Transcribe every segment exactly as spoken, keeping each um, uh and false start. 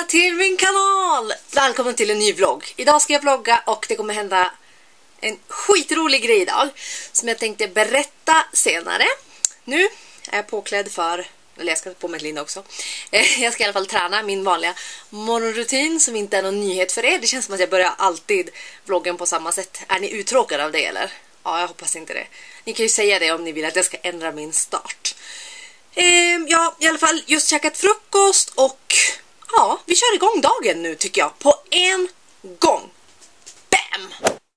till min kanal! Välkommen till en ny vlogg. Idag ska jag vlogga och det kommer hända en skitrolig grej idag som jag tänkte berätta senare. Nu är jag påklädd för, eller jag ska på mig linda också. Jag ska i alla fall träna min vanliga morgonrutin som inte är någon nyhet för er. Det känns som att jag börjar alltid vloggen på samma sätt. Är ni uttråkade av det eller? Ja, jag hoppas inte det. Ni kan ju säga det om ni vill att jag ska ändra min start. Ehm, ja, i alla fall just käkat frukost och ja, vi kör igång dagen nu tycker jag. På en gång. Bam!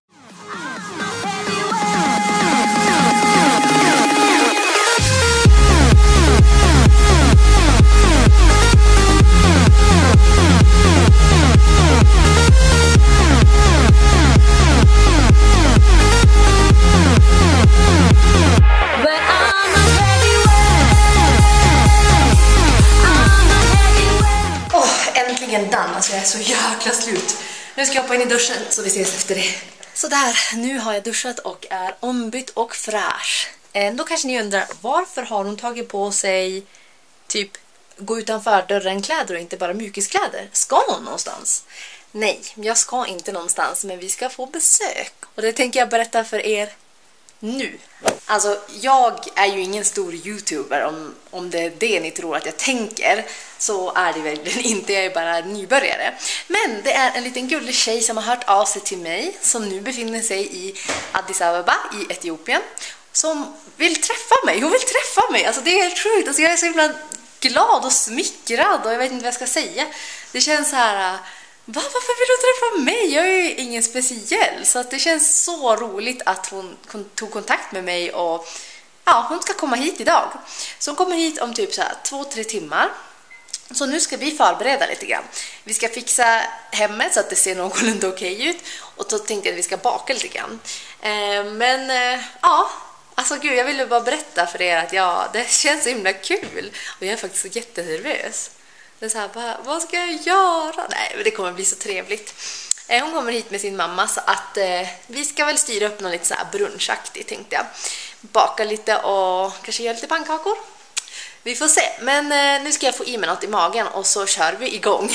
Äntligen dan, alltså jag är så jäkla slut. Nu ska jag hoppa in i duschen så vi ses efter det. Så där, nu har jag duschat och är ombytt och fräsch. Då kanske ni undrar, varför har hon tagit på sig typ gå utanför dörren kläder och inte bara mjukiskläder? Ska hon någonstans? Nej, jag ska inte någonstans, men vi ska få besök. Och det tänker jag berätta för er nu. Alltså, jag är ju ingen stor youtuber om, om det är det ni tror att jag tänker. Så är det verkligen inte, jag är bara nybörjare. Men det är en liten gullig tjej som har hört av sig till mig, som nu befinner sig i Addis Abeba i Etiopien, som vill träffa mig. Hon vill träffa mig, alltså det är helt sjukt. Alltså, jag är så himla glad och smickrad och jag vet inte vad jag ska säga. Det känns så här... Va? Varför vill du träffa mig? Jag är ju ingen speciell. Så att det känns så roligt att hon tog kontakt med mig. Och ja, hon ska komma hit idag. Så hon kommer hit om typ så här två, tre timmar. Så nu ska vi förbereda lite grann. Vi ska fixa hemmet så att det ser någorlunda okej ut. Och då tänkte jag att vi ska baka lite grann. eh, Men eh, ja, alltså gud, jag ville bara berätta för er att ja, det känns så himla kul. Och jag är faktiskt så jättenervös. Det är så här, bara, vad ska jag göra? Nej, men det kommer bli så trevligt. Eh, hon kommer hit med sin mamma så att eh, vi ska väl styra upp något lite så här brunchaktigt, tänkte jag. Baka lite och kanske göra lite pannkakor. Vi får se. Men eh, nu ska jag få i mig något i magen och så kör vi igång.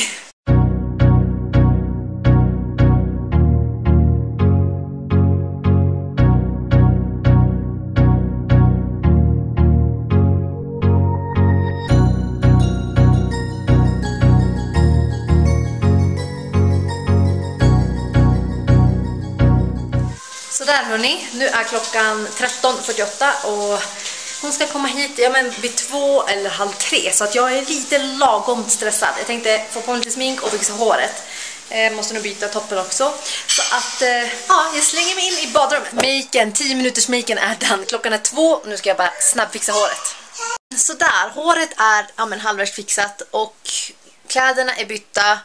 Så där hörni, nu är klockan tretton fyrtioåtta och hon ska komma hit ja, men vid två eller halv tre. Så att jag är lite lagom stressad. Jag tänkte få på lite smink och fixa håret. Jag måste nog byta toppen också. Så att ja, jag slänger mig in i badrummet. Maken, tio minuters maken är den. Klockan är två, nu ska jag bara snabbfixa håret. Så där, håret är ja, men halvvägs fixat och kläderna är bytta.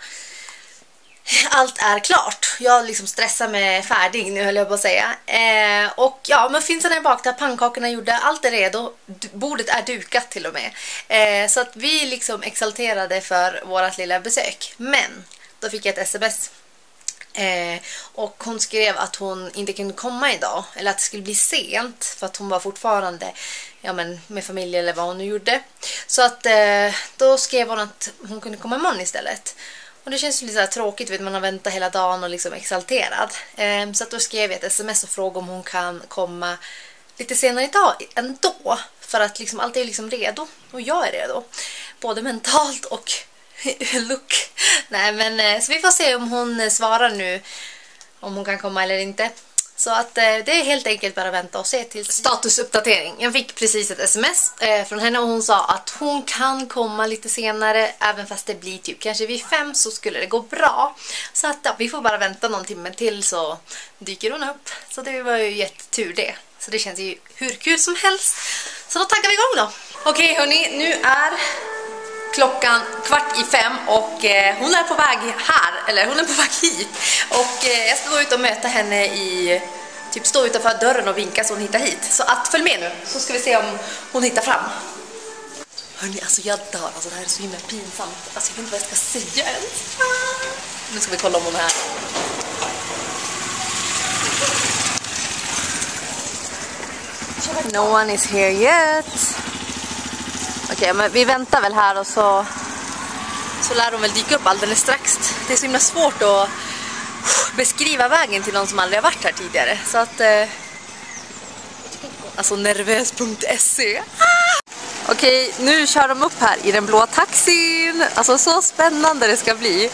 Allt är klart. Jag liksom stressar mig färdig nu, höll jag på att säga. Eh, och ja, muffinsen är bakta, pannkakorna är gjorda, allt är redo. Bordet är dukat till och med. Eh, så att vi liksom exalterade för vårat lilla besök. Men då fick jag ett sms. Eh, och hon skrev att hon inte kunde komma idag. Eller att det skulle bli sent. För att hon var fortfarande ja, men med familj eller vad hon nu gjorde. Så att eh, då skrev hon att hon kunde komma imorgon istället. Och det känns lite så här tråkigt, vet man har väntat hela dagen och liksom exalterad. Ehm, så att då skrev jag ett sms och frågade om hon kan komma lite senare idag ändå. För att liksom allt är liksom redo. Och jag är redo. Både mentalt och look. Nej men så vi får se om hon svarar nu. Om hon kan komma eller inte. Så att eh, det är helt enkelt bara vänta och se till statusuppdatering. Jag fick precis ett sms eh, från henne och hon sa att hon kan komma lite senare. Även fast det blir typ kanske vid fem så skulle det gå bra. Så att ja, vi får bara vänta någon timme till så dyker hon upp. Så det var ju jättetur det. Så det känns ju hur kul som helst. Så då taggar vi igång då. Okej hörni, nu är klockan kvart i fem och eh, hon är på väg här, eller hon är på väg hit. Och eh, jag ska gå ut och möta henne i, typ stå utanför dörren och vinka så hon hittar hit. Så att följ med nu, så ska vi se om hon hittar fram. Hörni, alltså jag dör, alltså det här är så himla pinsamt. Alltså jag vet inte vad jag ska säga ens. Nu ska vi kolla om hon är här. No one is here yet. Okej, okay, men vi väntar väl här och så så lär de väl dyka upp alldeles strax. Det är så himla svårt att beskriva vägen till någon som aldrig har varit här tidigare. Så att... Eh, alltså nervös punkt se. Ah! Okej, nu kör de upp här i den blåa taxin. Alltså så spännande det ska bli.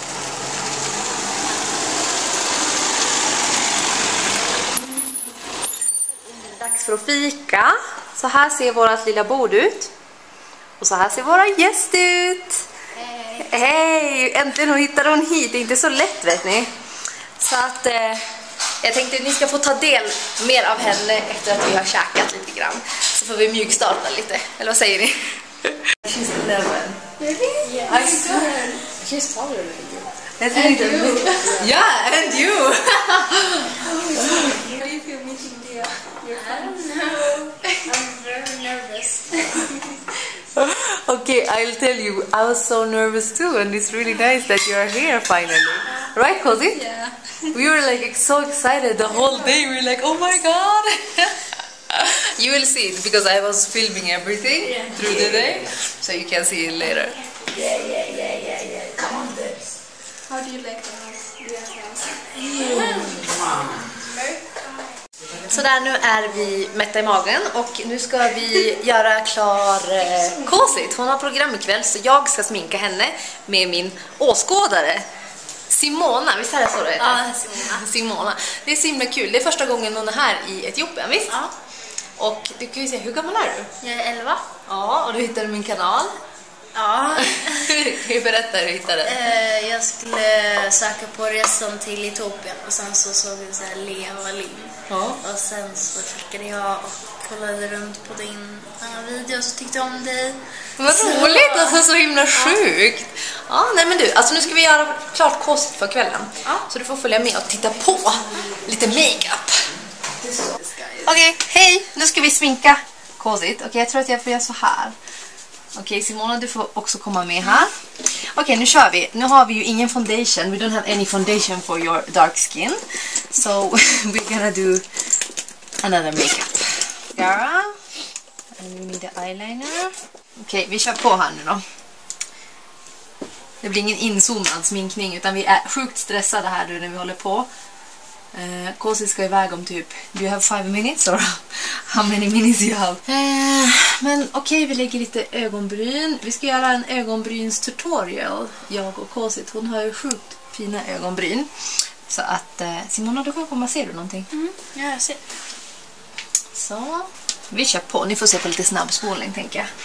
Dags för att fika. Så här ser vårat lilla bord ut. Och så här ser våra gäst ut. Hej! Hej! Äntligen hittade hon hit. Det är inte så lätt, vet ni. Så att eh, jag tänkte att ni ska få ta del mer av henne efter att vi har käkat lite grann. Så får vi mjukstarta lite. Eller vad säger ni? She's eleven. Really? Yeah, I swear. She's taller than you. And you. Yeah, and you. How do you feel meeting Dia? Your friend? I don't know. I'm very nervous. Okay, I'll tell you. I was so nervous too, and it's really nice that you are here finally. Right, Cozy? Yeah. We were like so excited the whole day. We were like, oh my god. You will see it because I was filming everything yeah. through the day, so you can see it later. Yeah, yeah, yeah, yeah, yeah. Come on, this. How do you like the house? Så där, nu är vi mätta i magen och nu ska vi göra klar eh, Kåsit. Hon har program ikväll så jag ska sminka henne med min åskådare Simona, visst är det så det heter? Ja, Simona. Simona. Det är så himla kul. Det är första gången hon är här i Etiopien, visst? Ja. Och du kan ju säga, hur gammal är du? Jag är elva. Ja, och du hittade min kanal. Ja. Hur berättar du hittade den? Eh, jag skulle söka på resan till Etiopien och sen så såg vi så här Lea och Lim. Ja. Och sen så klickade jag och kollade runt på din uh, video och så tyckte jag om dig. Vad så... roligt, alltså så himla sjukt. Ja, nej men du, alltså nu ska vi göra klart Kåsit för kvällen. Ja. Så du får följa med och titta på lite makeup. Okej, okay, hej! Nu ska vi sminka Kåsit. Okej, okay, jag tror att jag får göra så här. Okej, okay, Simona, du får också komma med här. Okej, okay, nu kör vi. Nu har vi ju ingen foundation. We don't have any foundation for your dark skin. So, we're gonna do another makeup. Gara. And we need the eyeliner. Okej, okay, vi kör på här nu då. Det blir ingen inzoomad sminkning, utan vi är sjukt stressade här nu när vi håller på. Uh, Kåsit ska iväg om typ, do you have five minutes or how many minutes you have? Uh, men okej, okay, vi lägger lite ögonbryn. Vi ska göra en ögonbryns tutorial, jag och Kåsit. Hon har ju sjukt fina ögonbryn. Så att, uh, Simona, du kan komma, ser du någonting? Mm, ja, jag ser. Så, vi kör på. Ni får se på lite snabbspolning, tänker jag.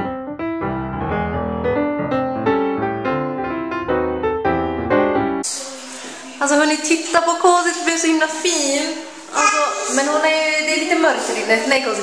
Alltså hörni, titta på Kåsit, det blev så himla fin. Alltså, men hon är, det är lite mörkt här inne. Nej, Kåsit.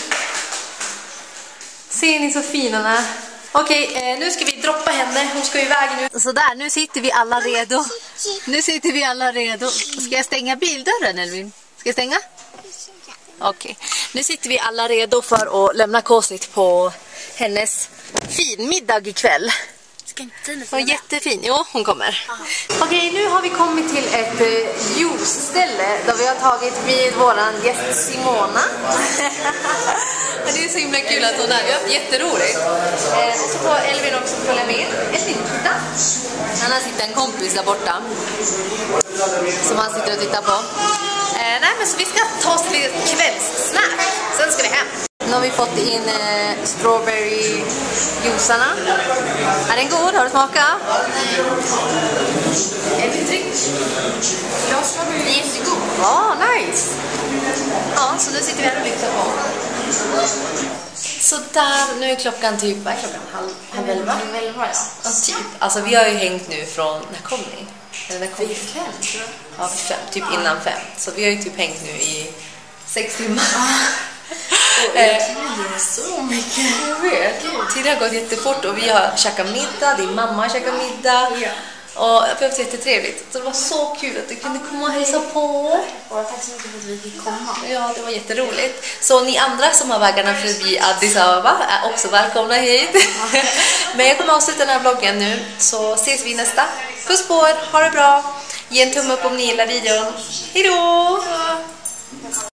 Ser ni så fin hon är? Okej, eh, nu ska vi droppa henne. Hon ska ju iväg nu. Så där, nu sitter vi alla redo. Nu sitter vi alla redo. Ska jag stänga bildörren, Elvin? Ska jag stänga? Okej, nu sitter vi alla redo för att lämna Kåsit på hennes finmiddag ikväll. Hon är jättefin. Jo, hon kommer. Okej, okay, nu har vi kommit till ett uh, juiceställe där vi har tagit med våran gäst Simona. Det är så himla kul att hon är. Vi har haft jätteroligt. Eh, och så får Elvin också följa med. Elvin, titta. Han sitter en kompis där borta som han sitter och tittar på. Eh, nej, men så vi ska ta oss till kvällssnack. Sen ska vi hem. Nu har vi fått in eh, strawberry-juicarna. Är den god? Har du smakat? Nej. Är det tryckt? Ja, strawberry är jättegod. Ja, oh, nice. Ja, så nu sitter vi här och lyxar på. Så där, nu är klockan typ, vad är klockan? Halv, halv elva? Halv elva, ja. Ja, typ. Alltså vi har ju hängt nu från, när kom ni? Eller när kom vi? Fem, tror jag. Ja, fem, typ innan fem. Så vi har ju typ hängt nu i sex timmar. Och eh, så mycket. Jag vet. Tiden har gått jättefort och vi har käkat middag. Din mamma har käkat middag. Ja. Och det var jättetrevligt. Så det var så kul att du kunde komma och hälsa på. Och tack så mycket för att vi fick komma. Ja, det var jätteroligt. Så ni andra som har vägarna förbi Addis Ababa är också välkomna hit. Men jag kommer avsluta den här vloggen nu. Så ses vi nästa. Puss på er, ha det bra. Ge en tumme upp om ni gillar videon. Hej då!